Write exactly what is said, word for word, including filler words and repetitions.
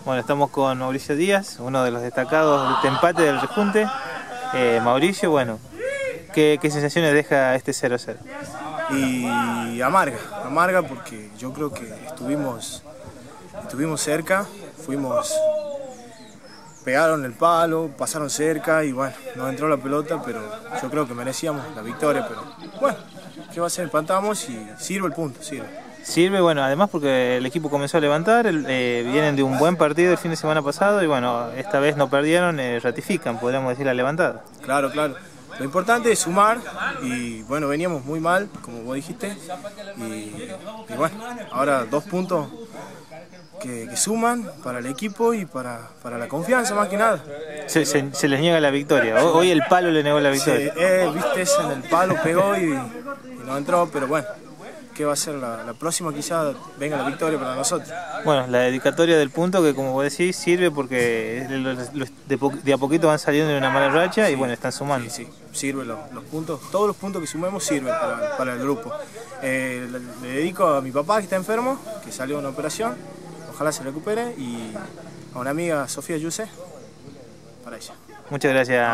Bueno, estamos con Mauricio Díaz, uno de los destacados de este empate del rejunte. Eh, Mauricio, bueno, ¿qué, qué sensaciones deja este cero cero? Y amarga, amarga porque yo creo que estuvimos, estuvimos cerca, fuimos, pegaron el palo, pasaron cerca y bueno, nos entró la pelota, pero yo creo que merecíamos la victoria, pero bueno, ¿qué va a hacer? Empatamos y sirve el punto, sirve. Sirve, bueno, además porque el equipo comenzó a levantar, eh, vienen de un buen partido el fin de semana pasado y bueno, esta vez no perdieron, eh, ratifican, podríamos decir, la levantada. Claro, claro. Lo importante es sumar y bueno, veníamos muy mal, como vos dijiste, y, y bueno, ahora dos puntos que, que suman para el equipo y para, para la confianza más que nada. Se, se, se les niega la victoria, hoy el palo le negó la victoria. Sí, eh, viste, ese en el palo pegó y, y no entró, pero bueno. ¿Qué va a ser la, la próxima? Quizá venga la victoria para nosotros. Bueno, la dedicatoria del punto que, como vos decís, sirve porque los, los, de, po, de a poquito van saliendo de una mala racha y sí, bueno, están sumando. Sí, sí, sirve los, los puntos, todos los puntos que sumemos sirven para, para el grupo. Eh, le, le dedico a mi papá que está enfermo, que salió de una operación, ojalá se recupere, y a una amiga, Sofía Yuse, para ella. Muchas gracias.